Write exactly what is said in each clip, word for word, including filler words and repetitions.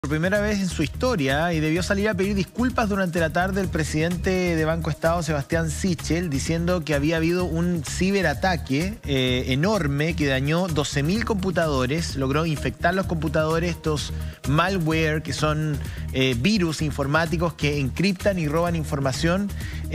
Por primera vez en su historia y debió salir a pedir disculpas durante la tarde el presidente de Banco Estado, Sebastián Sichel, diciendo que había habido un ciberataque eh, enorme que dañó doce mil computadores, logró infectar los computadores, estos malware que son eh, virus informáticos que encriptan y roban información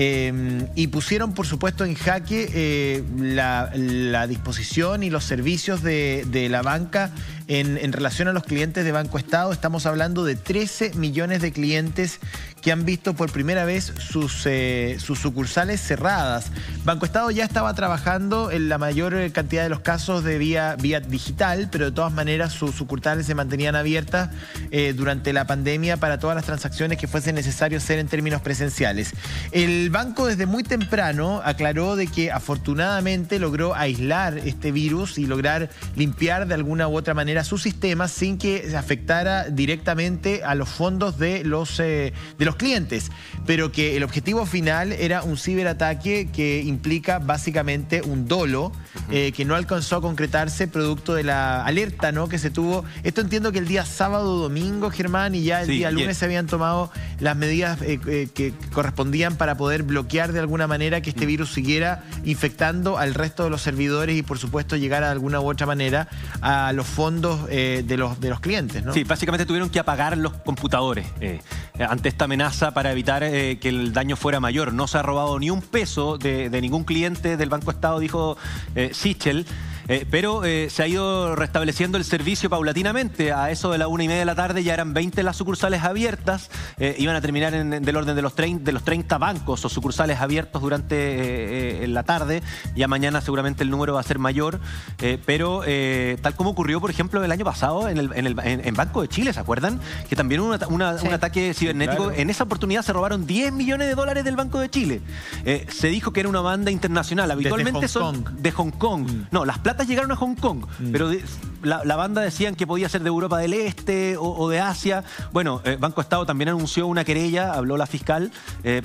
eh, y pusieron por supuesto en jaque eh, la, la disposición y los servicios de, de la banca en, en relación a los clientes de Banco Estado. Estamos hablando de trece millones de clientes que han visto por primera vez sus, eh, sus sucursales cerradas. Banco Estado ya estaba trabajando en la mayor cantidad de los casos de vía, vía digital, pero de todas maneras sus sucursales se mantenían abiertas eh, durante la pandemia para todas las transacciones que fuesen necesario hacer en términos presenciales. El banco desde muy temprano aclaró de que afortunadamente logró aislar este virus y lograr limpiar de alguna u otra manera sus sistemas sin que se afectara directamente a los fondos de los, eh, de los clientes, pero que el objetivo final era un ciberataque que implica básicamente un dolo eh, que no alcanzó a concretarse producto de la alerta, ¿no?, que se tuvo. Esto entiendo que el día sábado o domingo, Germán, y ya el sí, día lunes yes. se habían tomado las medidas eh, eh, que correspondían para poder bloquear de alguna manera que este virus siguiera infectando al resto de los servidores y por supuesto llegar de alguna u otra manera a los fondos eh, de, los, de los clientes, ¿no? Sí, básicamente tuvieron que apagar los computadores eh, ante esta amenaza para evitar eh, que el daño fuera mayor. No se ha robado ni un peso de, de ningún cliente del Banco Estado, dijo eh, Sichel. Eh, pero eh, se ha ido restableciendo el servicio paulatinamente. A eso de la una y media de la tarde ya eran veinte las sucursales abiertas. Eh, iban a terminar en, en, del orden de los, treinta, de los treinta bancos o sucursales abiertos durante eh, eh, la tarde. Ya mañana seguramente el número va a ser mayor. Eh, pero eh, tal como ocurrió, por ejemplo, el año pasado en, el, en, el, en, en Banco de Chile, ¿se acuerdan? Que también hubo una, una, sí. un ataque cibernético. Claro. En esa oportunidad se robaron diez millones de dólares del Banco de Chile. Eh, se dijo que era una banda internacional. Habitualmente son de Hong Kong. Mm. No, las platas llegaron a Hong Kong, mm. pero de, la, la banda decían que podía ser de Europa del Este o, o de Asia. Bueno, eh, Banco Estado también anunció una querella, habló la fiscal, eh,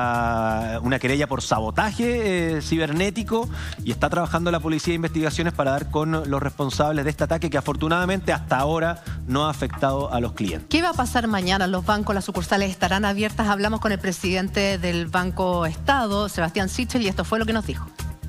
para una querella por sabotaje eh, cibernético, y está trabajando la Policía de Investigaciones para dar con los responsables de este ataque que afortunadamente hasta ahora no ha afectado a los clientes. ¿Qué va a pasar mañana? ¿Los bancos, las sucursales estarán abiertas? Hablamos con el presidente del Banco Estado, Sebastián Sichel, y esto fue lo que nos dijo.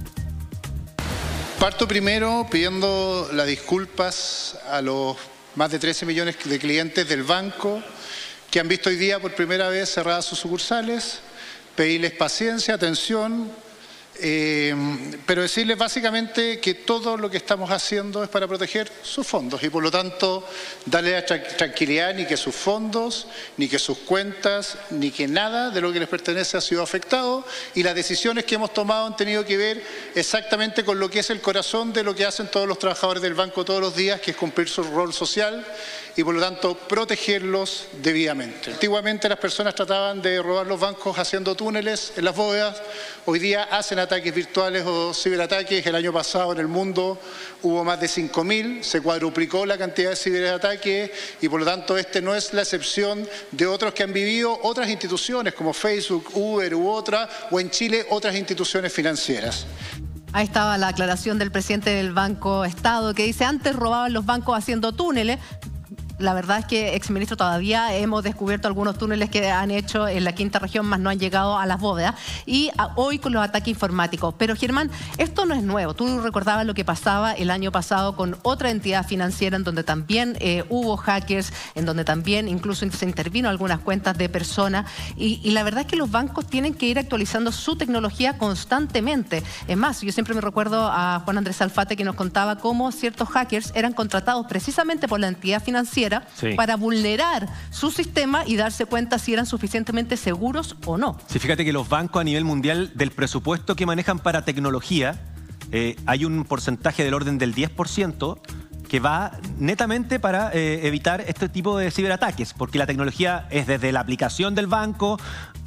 Parto primero pidiendo las disculpas a los más de trece millones de clientes del banco que han visto hoy día por primera vez cerradas sus sucursales, pedirles paciencia, atención, eh, pero decirles básicamente que todo lo que estamos haciendo es para proteger sus fondos y por lo tanto darle la tra tranquilidad ni que sus fondos, ni que sus cuentas, ni que nada de lo que les pertenece ha sido afectado, y las decisiones que hemos tomado han tenido que ver exactamente con lo que es el corazón de lo que hacen todos los trabajadores del banco todos los días, que es cumplir su rol social y por lo tanto protegerlos debidamente. Antiguamente las personas trataban de robar los bancos haciendo túneles en las bóvedas, hoy día hacen ataques virtuales o ciberataques. El año pasado en el mundo hubo más de cinco mil, se cuadruplicó la cantidad de ciberataques y por lo tanto este no es la excepción de otros que han vivido otras instituciones como Facebook, Uber u otras, o en Chile otras instituciones financieras. Ahí estaba la aclaración del presidente del Banco Estado, que dice antes robaban los bancos haciendo túneles. La verdad es que, exministro, todavía hemos descubierto algunos túneles que han hecho en la quinta región, más no han llegado a las bóvedas. Y a, hoy con los ataques informáticos. Pero, Germán, esto no es nuevo. Tú recordabas lo que pasaba el año pasado con otra entidad financiera en donde también eh, hubo hackers, en donde también incluso se intervino algunas cuentas de personas. Y, y la verdad es que los bancos tienen que ir actualizando su tecnología constantemente. Es más, yo siempre me recuerdo a Juan Andrés Alfate que nos contaba cómo ciertos hackers eran contratados precisamente por la entidad financiera Sí. para vulnerar su sistema y darse cuenta si eran suficientemente seguros o no. Sí, fíjate que los bancos a nivel mundial, del presupuesto que manejan para tecnología, eh, hay un porcentaje del orden del diez por ciento que va netamente para eh, evitar este tipo de ciberataques, porque la tecnología es desde la aplicación del banco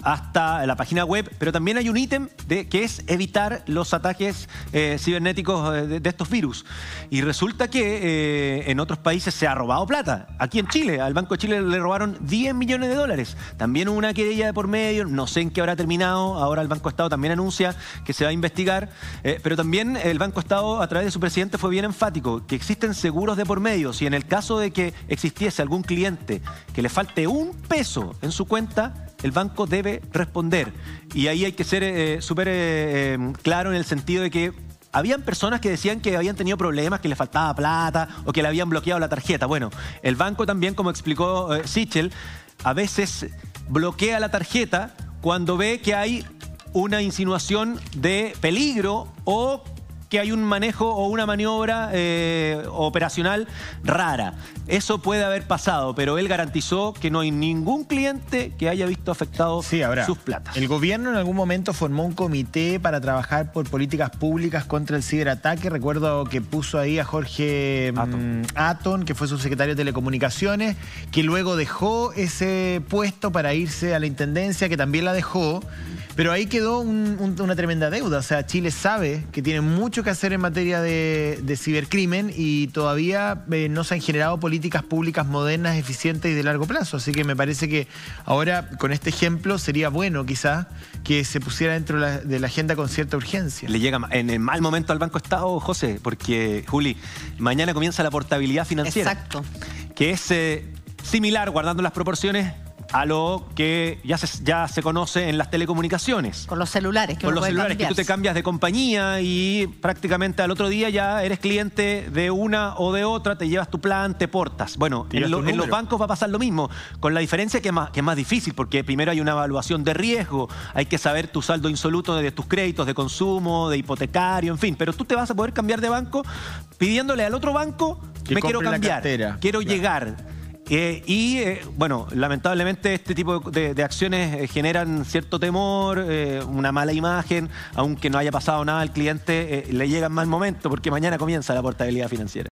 hasta la página web, pero también hay un ítem de, que es evitar los ataques eh, cibernéticos de, de estos virus. Y resulta que eh, en otros países se ha robado plata. Aquí en Chile, al Banco de Chile le robaron diez millones de dólares. También hubo una querella de por medio, no sé en qué habrá terminado. Ahora el Banco Estado también anuncia que se va a investigar. Eh, pero también el Banco Estado, a través de su presidente, fue bien enfático, que existen seguros de por medio. Si en el caso de que existiese algún cliente que le falte un peso en su cuenta, el banco debe responder. Y ahí hay que ser eh, súper eh, claro en el sentido de que habían personas que decían que habían tenido problemas, que les faltaba plata o que le habían bloqueado la tarjeta. Bueno, el banco también, como explicó eh, Sichel, a veces bloquea la tarjeta cuando ve que hay una insinuación de peligro o que hay un manejo o una maniobra eh, operacional rara. Eso puede haber pasado, pero él garantizó que no hay ningún cliente que haya visto afectado sí, ahora, sus platas. El gobierno en algún momento formó un comité para trabajar por políticas públicas contra el ciberataque. Recuerdo que puso ahí a Jorge Atón, mmm, Atón, que fue subsecretario de Telecomunicaciones, que luego dejó ese puesto para irse a la Intendencia, que también la dejó. Pero ahí quedó un, un, una tremenda deuda. O sea, Chile sabe que tiene mucho que hacer en materia de, de cibercrimen y todavía eh, no se han generado políticas públicas modernas, eficientes y de largo plazo. Así que me parece que ahora, con este ejemplo, sería bueno quizás que se pusiera dentro de la, de la agenda con cierta urgencia. Le llega en el mal momento al Banco Estado, José, porque, Juli, mañana comienza la portabilidad financiera. Exacto. Que es eh, similar, guardando las proporciones, a lo que ya se, ya se conoce en las telecomunicaciones. Con los celulares. Que Con uno los puede celulares, que tú te cambias de compañía y prácticamente al otro día ya eres cliente de una o de otra, te llevas tu plan, te portas. Bueno, en, lo, en los bancos va a pasar lo mismo, con la diferencia que es, más, que es más difícil, porque primero hay una evaluación de riesgo, hay que saber tu saldo insoluto de tus créditos de consumo, de hipotecario, en fin. Pero tú te vas a poder cambiar de banco pidiéndole al otro banco, que me quiero cambiar, quiero claro. llegar. Eh, y, eh, bueno, lamentablemente este tipo de, de acciones eh, generan cierto temor, eh, una mala imagen, aunque no haya pasado nada al cliente, eh, le llega en mal momento porque mañana comienza la portabilidad financiera.